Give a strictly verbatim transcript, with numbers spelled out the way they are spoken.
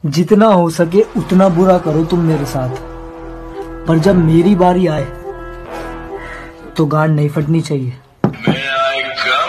जितना हो सके उतना बुरा करो तुम मेरे साथ, पर जब मेरी बारी आए तो गांड नहीं फटनी चाहिए।